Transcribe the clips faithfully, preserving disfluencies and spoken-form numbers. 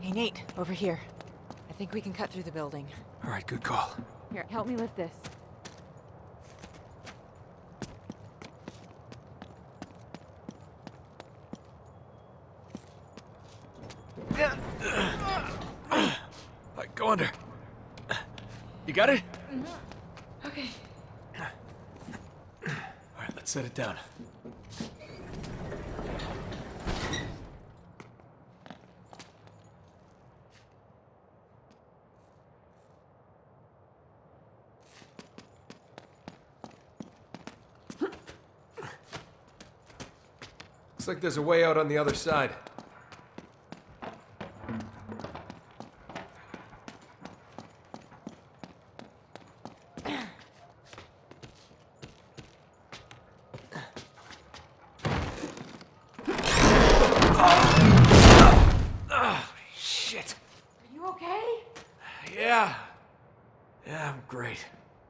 Hey, Nate, over here. I think we can cut through the building. All right, good call. Here, help me lift this. All right, go under. You got it? Mm-hmm. Okay. All right, let's set it down. Looks like there's a way out on the other side. Yeah. Yeah, I'm great.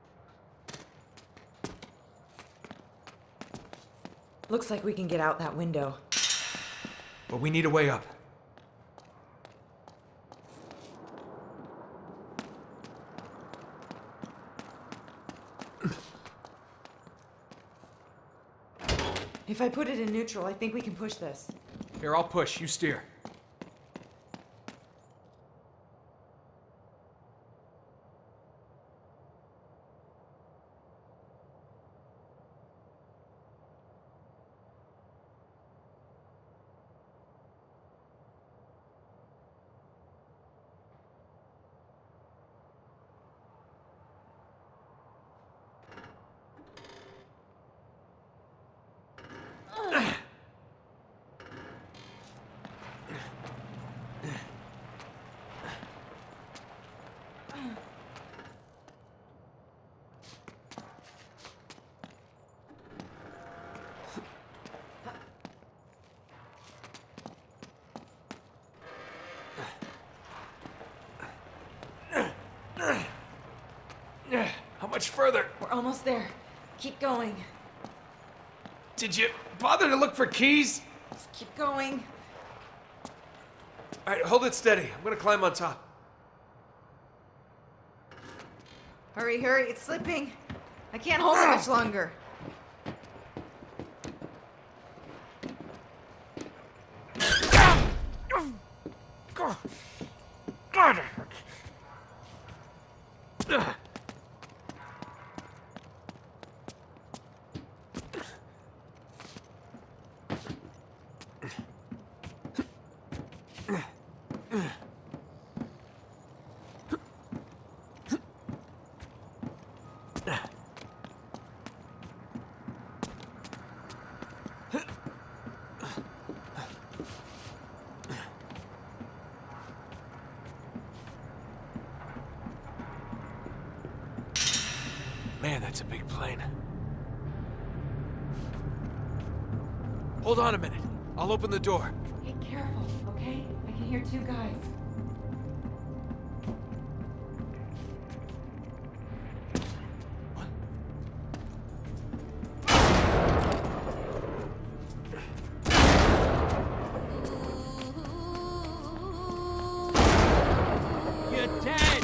Looks like we can get out that window. But we need a way up. If I put it in neutral, I think we can push this. Here, I'll push. You steer. How much further? We're almost there. Keep going. Did you bother to look for keys? Just keep going. All right, hold it steady. I'm gonna climb on top. Hurry, hurry, it's slipping. I can't hold it much longer. God. Man, that's a big plane. Hold on a minute. I'll open the door. Be careful, okay? I can hear two guys. You're dead!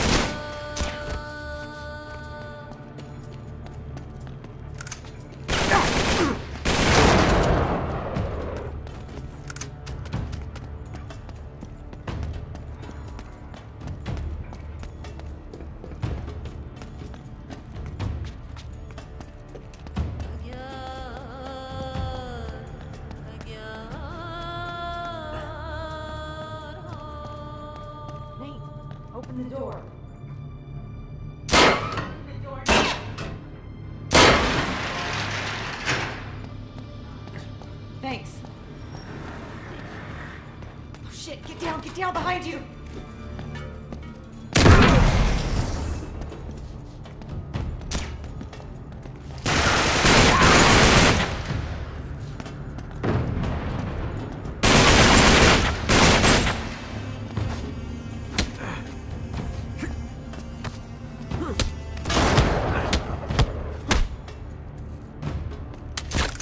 Open the door. Thanks. Oh shit, get down, get down behind you!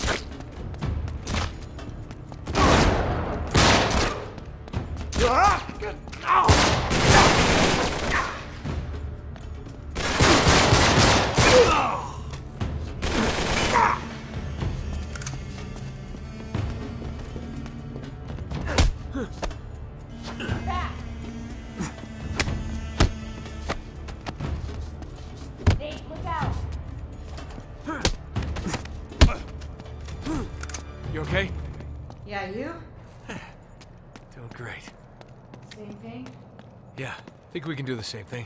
Ah! You okay? Yeah, you? Doing great. Same thing? Yeah, think we can do the same thing.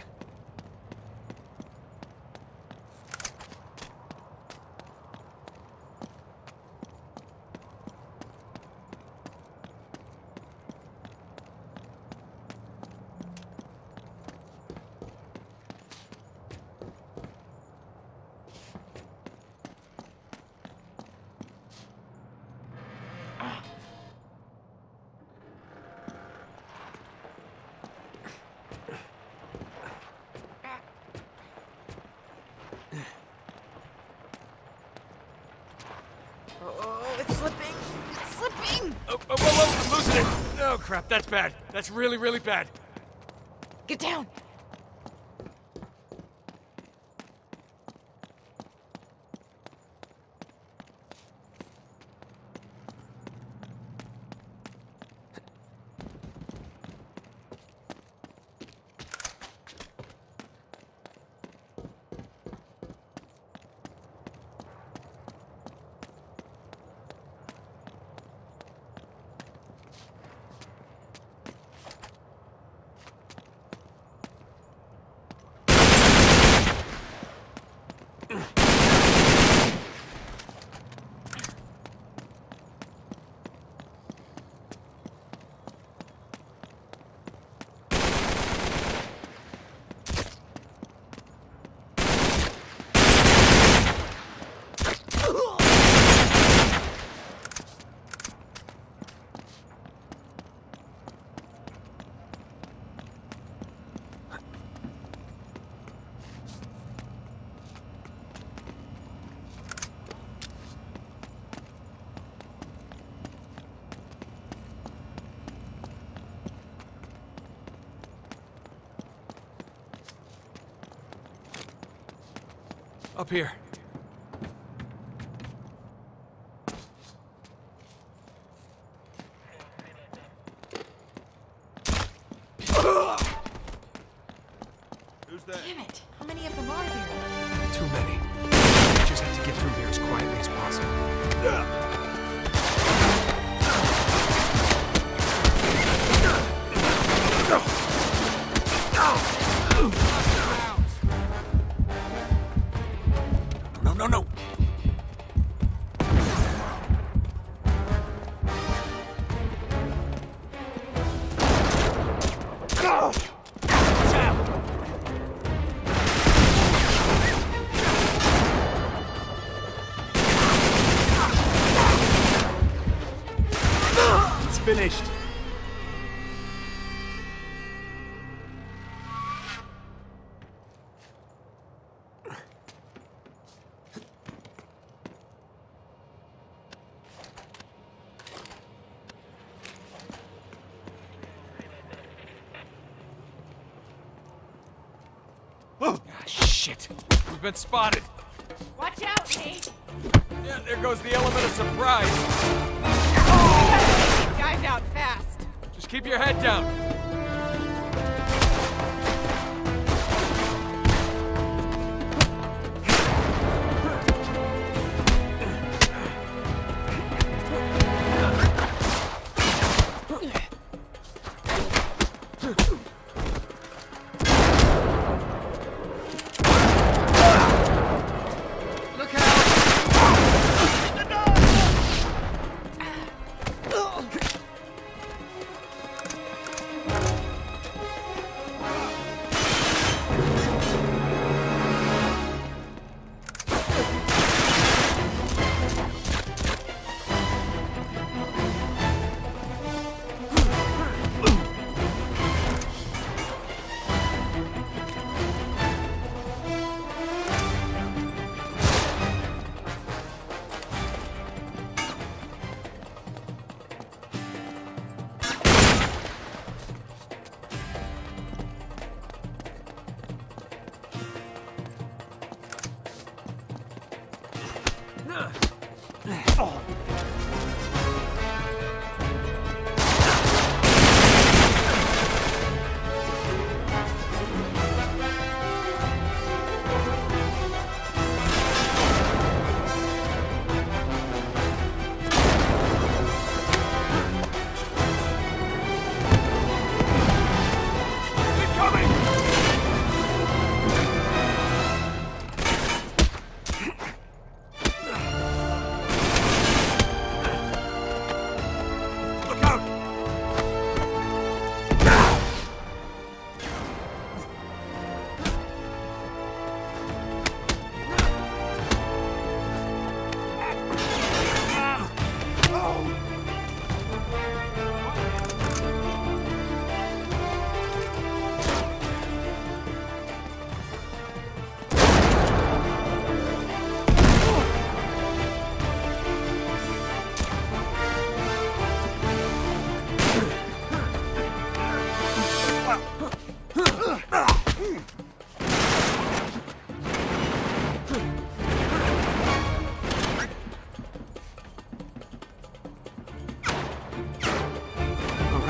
Oh, it's slipping. It's slipping. Oh, oh, whoa, whoa, I'm losing it. Oh, crap, that's bad. That's really, really bad. Get down. Up here. Who's that? Damn it. How many of them are here? Too many. We just have to get through here as quietly as possible. No, no, no. It's finished. Ah, shit. We've been spotted. Watch out, Nate. Yeah, there goes the element of surprise. Oh, these guys out fast. Just keep your head down. Look out!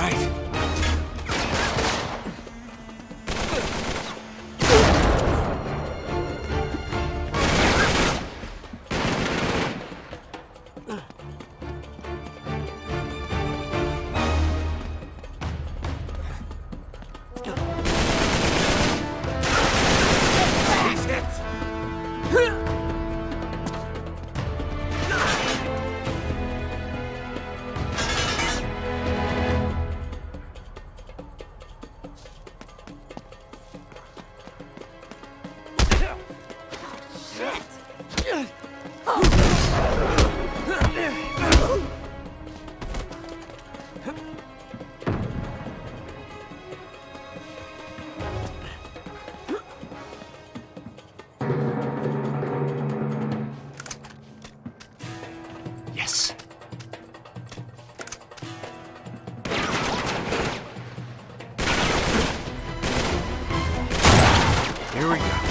right. He's hit. Yes. Here we go.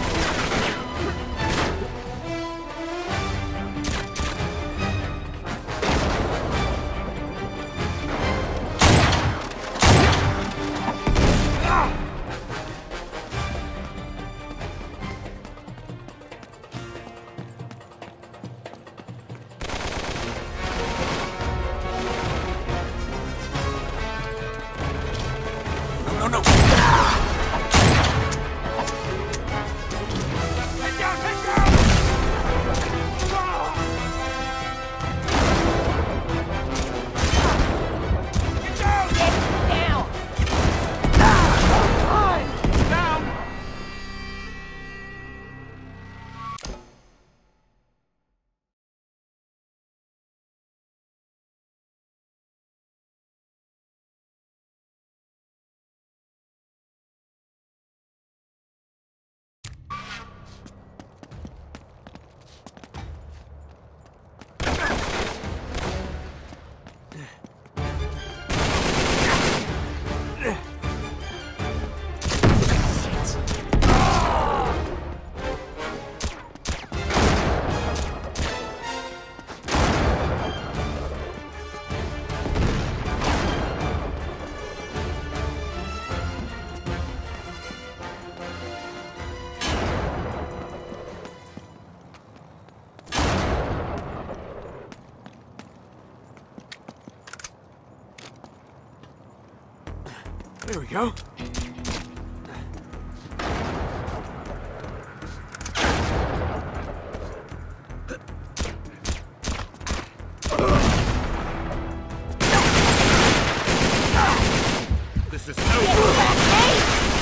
No, no, no. Head down, head down! Get down! Down! Down! There we go. This is over.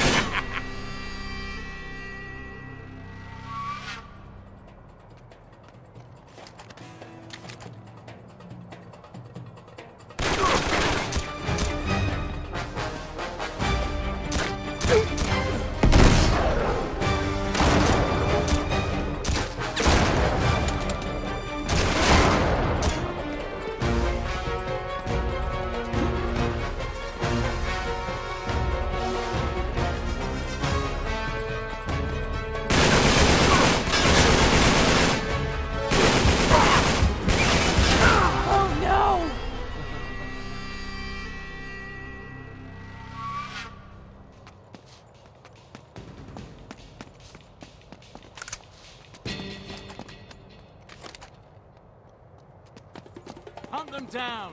Hunt them down!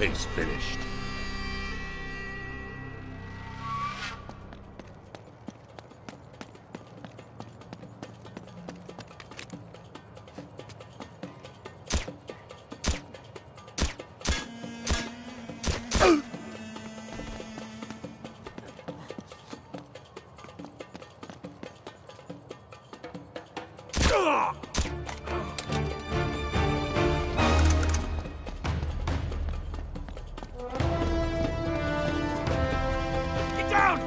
He's finished. Get down!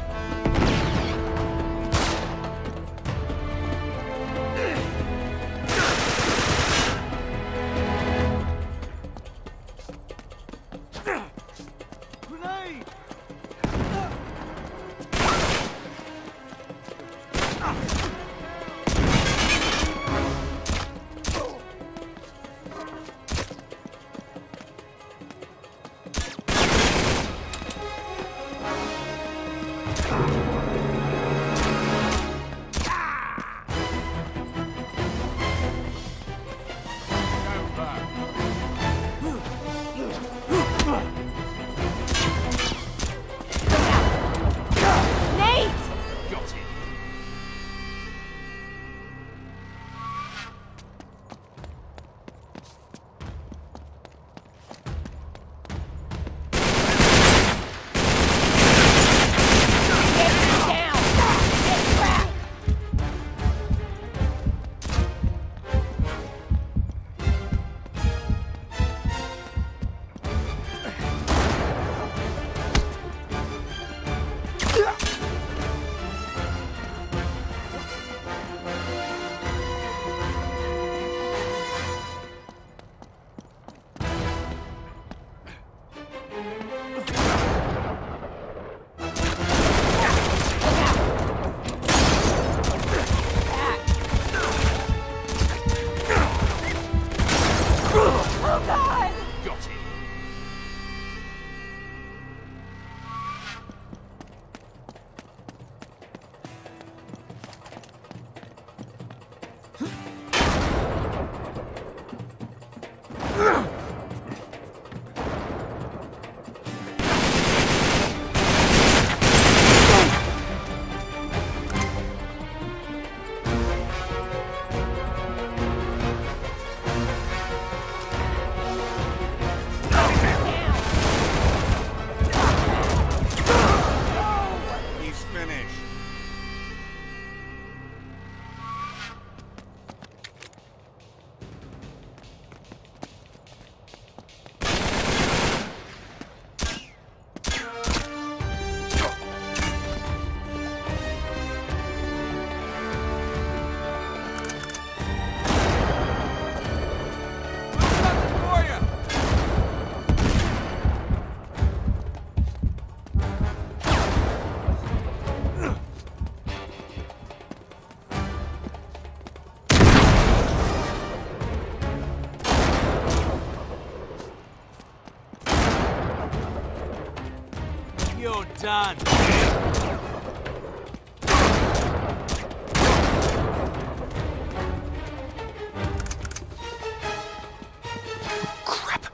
Grenade! You're done. Crap.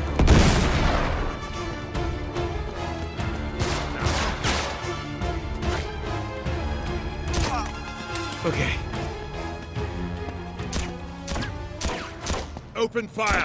Okay. Open fire!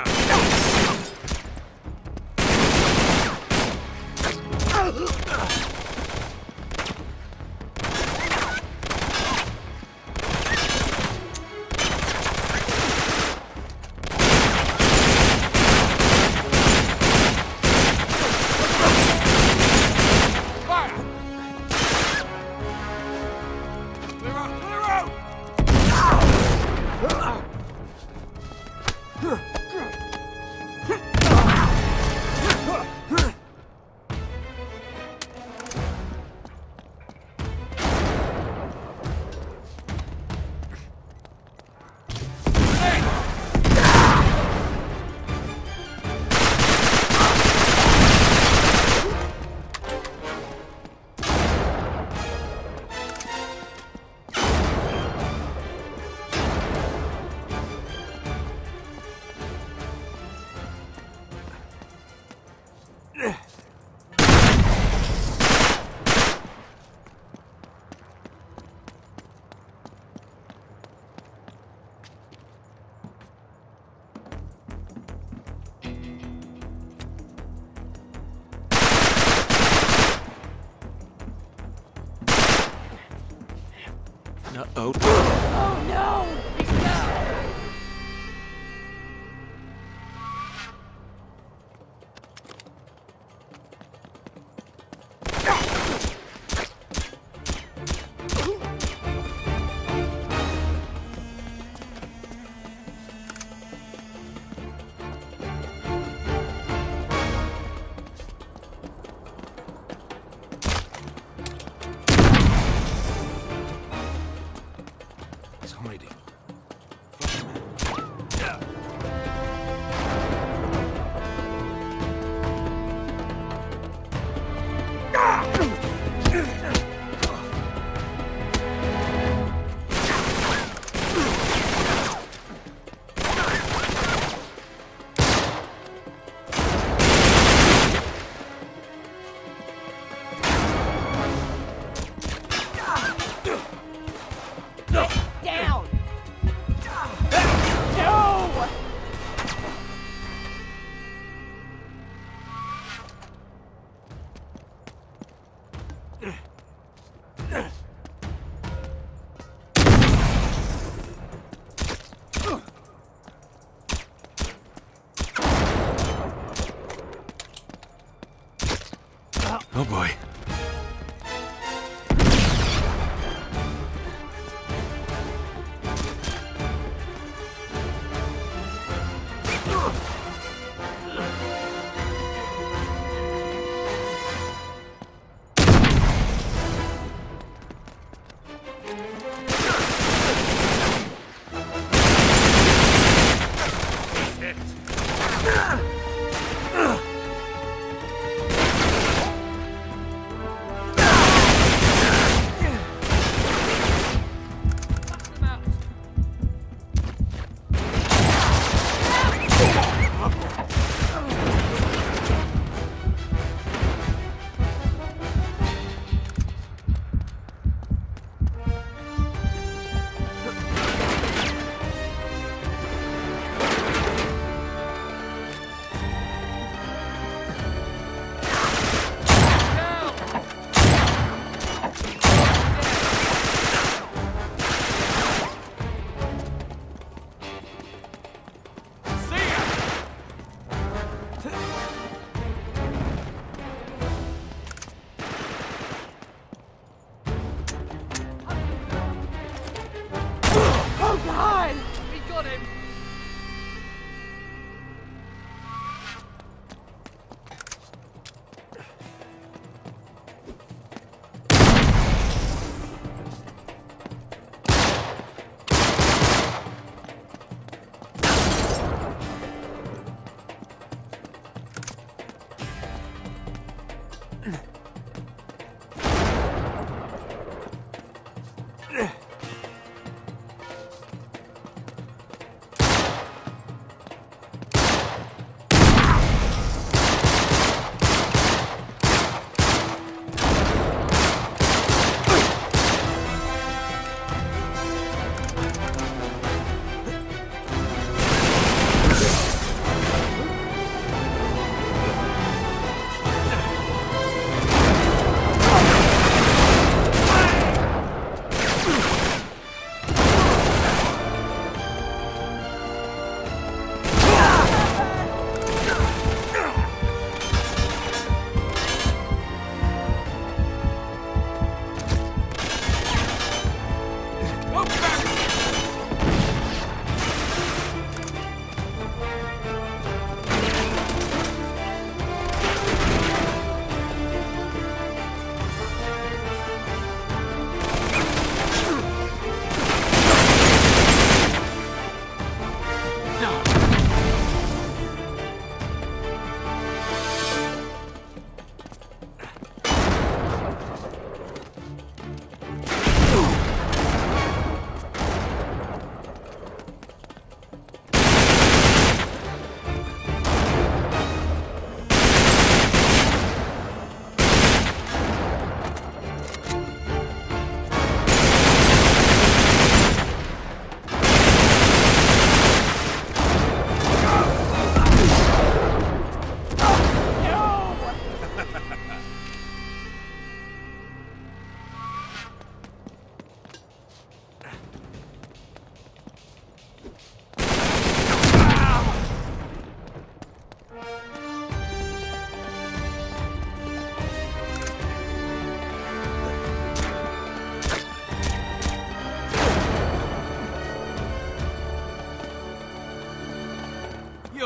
Uh-oh. Oh no! He's down! He's hiding. Down! No! Oh boy.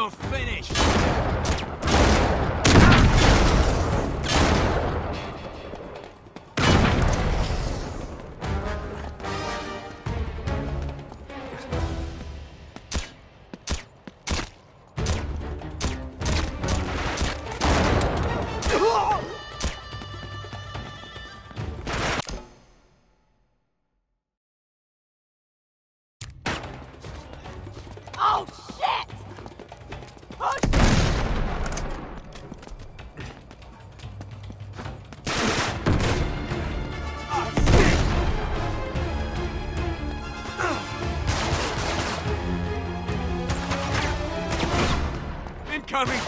You're finished. Oh, shit! Oh, shit! Incoming!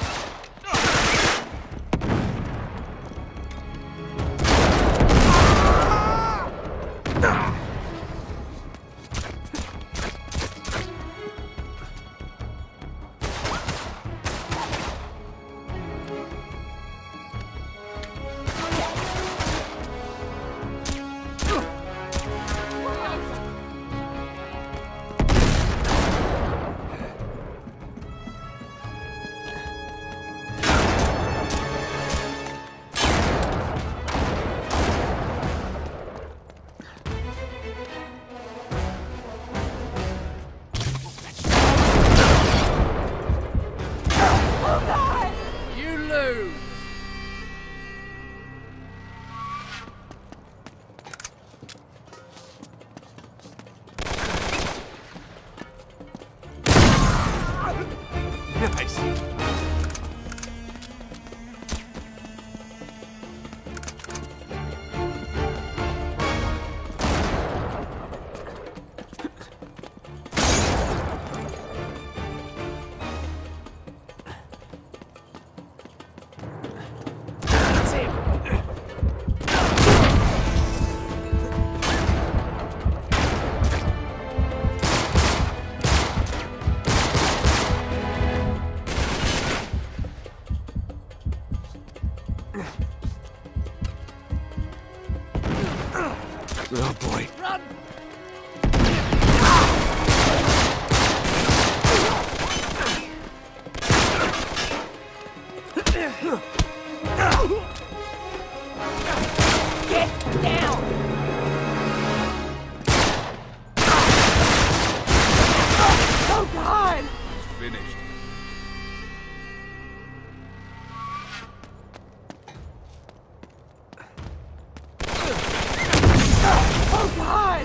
You lose! Nice! Oh boy. Run! Get down! Oh, God! It's finished. Oh, God!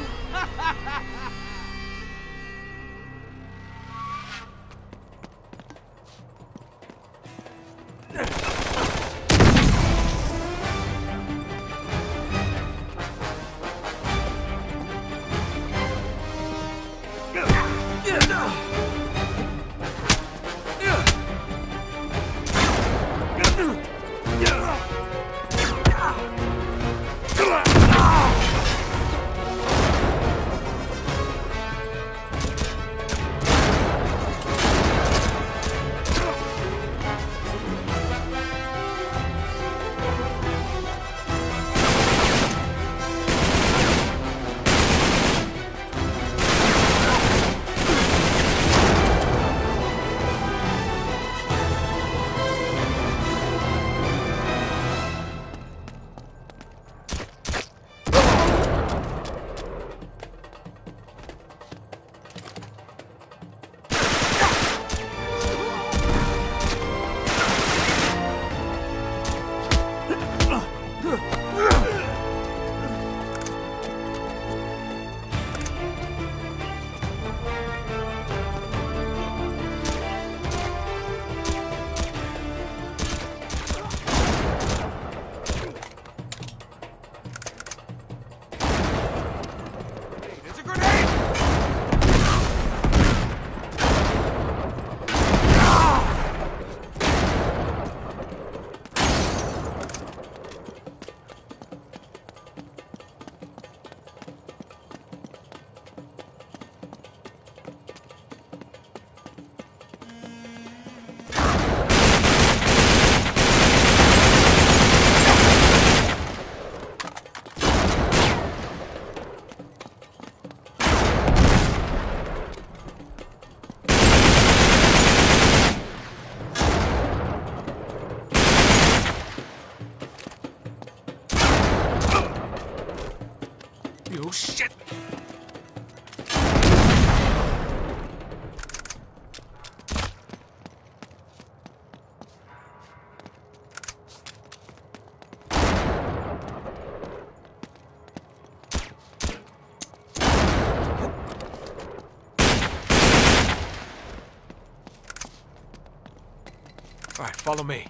All right, follow me.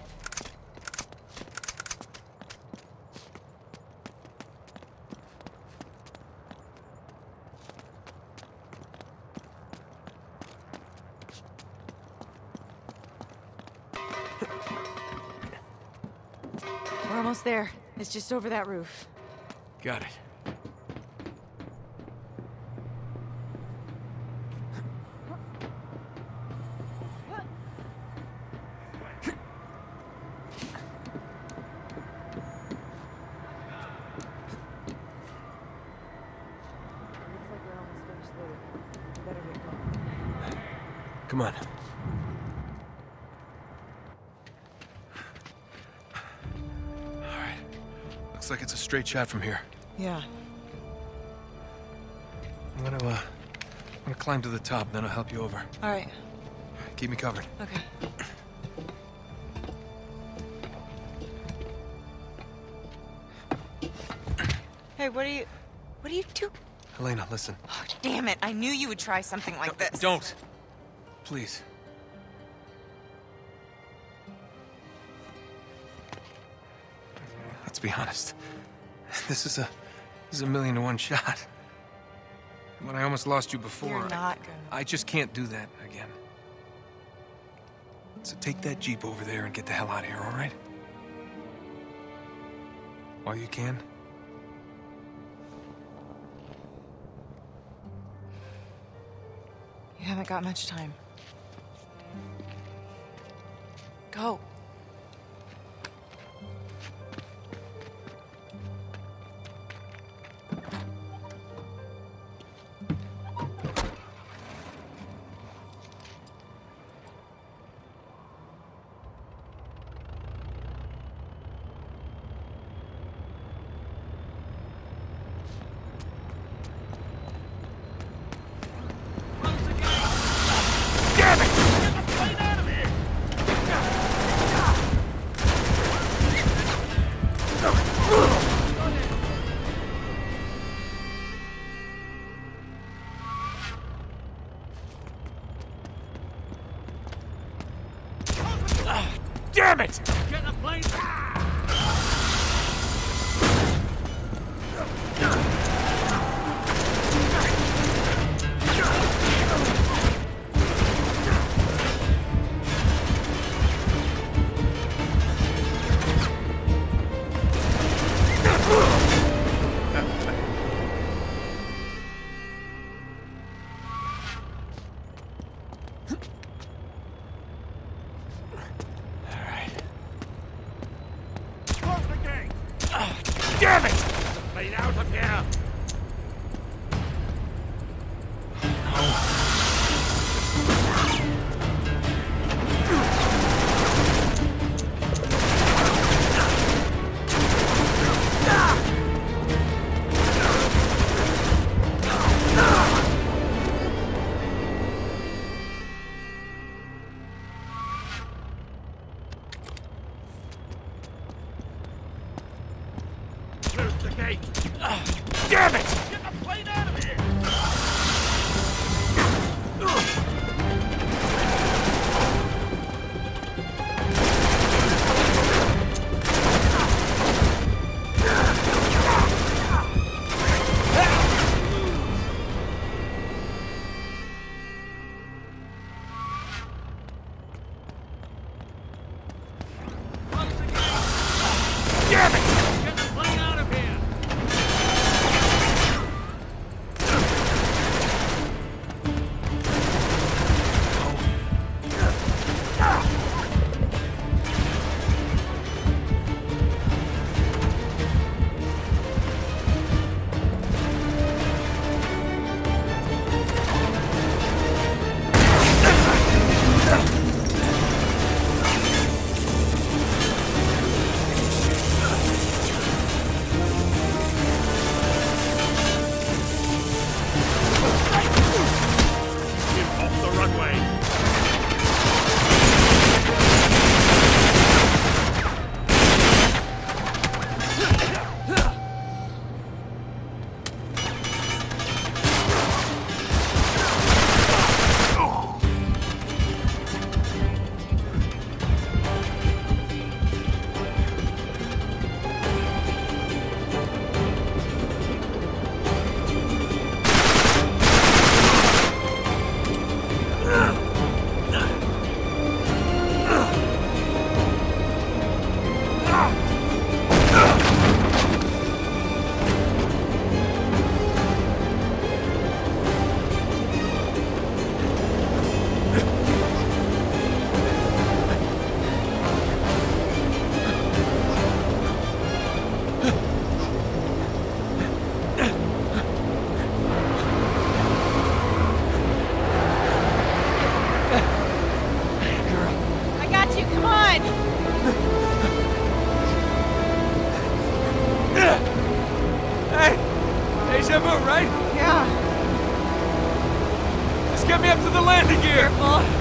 We're almost there. It's just over that roof. Got it. Come on. All right. Looks like it's a straight shot from here. Yeah. I'm gonna, uh, I'm gonna climb to the top, then I'll help you over. All right. Keep me covered. Okay. Hey, what are you... What are you doing? Helena, listen. Oh, damn it. I knew you would try something like No, this. Don't. Please. Let's be honest. This is a... This is a million to one shot. When I almost lost you before... You're I- not gonna... I just can't do that again. So take that Jeep over there and get the hell out of here, all right? While you can. You haven't got much time. Go. Damn it! Get the plane! Close the gate! Damn it! Get the plane out of here! Close the gate! Damn it! Get the plane out of here! Close the gate! Damn it! Get the plane out of here! ahead! Hey! Deja vu, right? Yeah. Just get me up to the landing gear! Careful.